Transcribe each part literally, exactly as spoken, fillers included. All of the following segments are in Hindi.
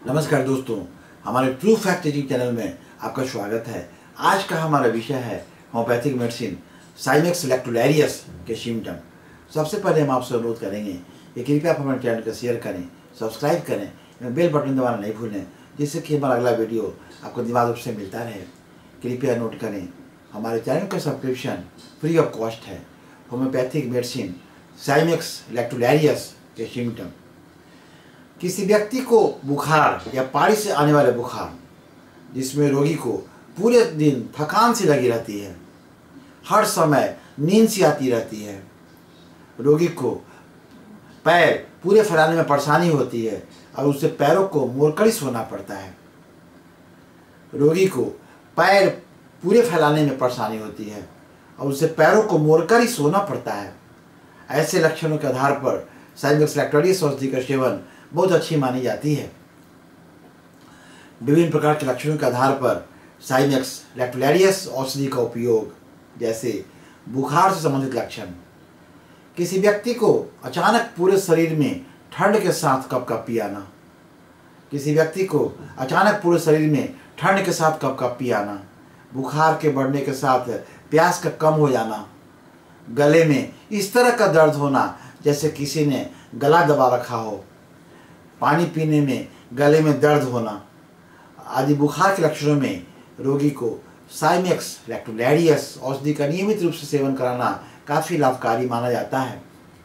नमस्कार दोस्तों, हमारे ट्रू फैक्ट टीचिंग चैनल में आपका स्वागत है। आज का हमारा विषय है होम्योपैथिक मेडिसिन साइमेक्स लैक्टुलरियस के सिम्टम। सबसे पहले हम आपसे अनुरोध करेंगे कि कृपया आप हमारे चैनल को शेयर करें, सब्सक्राइब करें एवं बेल बटन दबाना नहीं भूलें, जिससे कि हमारा अगला वीडियो आपको दिमाग रूप से मिलता रहे। कृपया नोट करें, हमारे चैनल का सब्सक्रिप्शन फ्री ऑफ कॉस्ट है। होम्योपैथिक मेडिसिन साइमेक्स लैक्टुलरियस के सिम्टम। किसी व्यक्ति को बुखार या पारी से आने वाले बुखार, जिसमें रोगी को पूरे दिन थकान सी लगी रहती है, हर समय नींद सी आती रहती है, रोगी को पैर पूरे फैलाने में परेशानी होती है और उसे पैरों को मोड़कर ही सोना पड़ता है। रोगी को पैर पूरे फैलाने में परेशानी होती है और उसे पैरों को मोड़कर ही सोना पड़ता है। ऐसे लक्षणों के आधार पर साइमेक्स लैक्टुलरियस औषधि का सेवन बहुत अच्छी मानी जाती है। विभिन्न प्रकार के लक्षणों के आधार पर साइमेक्स लैक्टुलरियस औषधि का उपयोग, जैसे बुखार से संबंधित लक्षण, किसी व्यक्ति को अचानक पूरे शरीर में ठंड के साथ कपकपी आना, किसी व्यक्ति को अचानक पूरे शरीर में ठंड के साथ कपकपी आना, बुखार के बढ़ने के साथ प्यास का कम हो जाना, गले में इस तरह का दर्द होना जैसे किसी ने गला दबा रखा हो, पानी पीने में गले में दर्द होना आदि बुखार के लक्षणों में रोगी को साइमेक्स लैक्टुलरियस औषधि का नियमित रूप से सेवन कराना काफ़ी लाभकारी माना जाता है।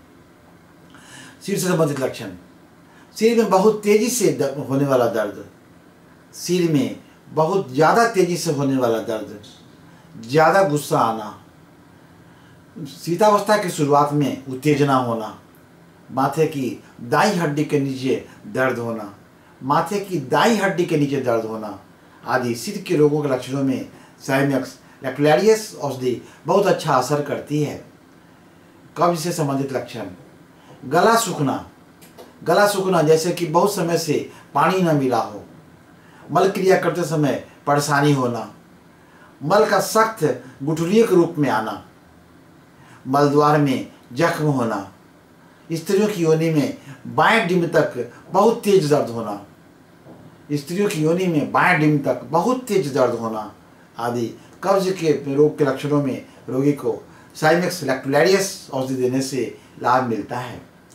सिर से संबंधित लक्षण, सिर में बहुत तेजी से होने वाला दर्द, सिर में बहुत ज़्यादा तेजी से होने वाला दर्द, ज़्यादा गुस्सा आना, शीतावस्था की शुरुआत में उत्तेजना होना, माथे की दाईं हड्डी के नीचे दर्द होना, माथे की दाईं हड्डी के नीचे दर्द होना आदि सिर के रोगों के लक्षणों में साइमेक्स लैक्टुलरियस औषधि बहुत अच्छा असर करती है। कब्ज से संबंधित लक्षण, गला सूखना, गला सूखना जैसे कि बहुत समय से पानी न मिला हो, मल क्रिया करते समय परेशानी होना, मल का सख्त गुठलियों के रूप में आना, मलद्वार में जख्म होना, स्त्रियों की योनि में बाएं डिंब तक बहुत तेज दर्द होना, स्त्रियों की योनि में बाएं डिंब तक बहुत तेज दर्द होना आदि कब्ज के रोग के लक्षणों में रोगी को साइमेक्स लैक्टुलरियस औषधि देने से लाभ मिलता है।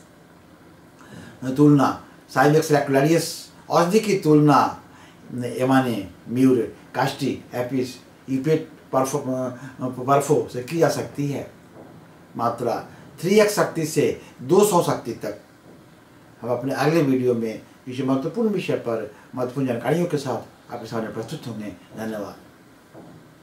तुलना, साइमेक्स लैक्टुलरियस औषधि की तुलना एमाने, म्यूर, कास्टी, एपिस, इपेट, परफो परफो से की जा सकती है। मात्रा थ्री एक्स शक्ति से दो सौ शक्ति तक। हम अपने अगले वीडियो में इस महत्वपूर्ण विषय पर महत्वपूर्ण जानकारियों के साथ आपके सामने प्रस्तुत होंगे। धन्यवाद।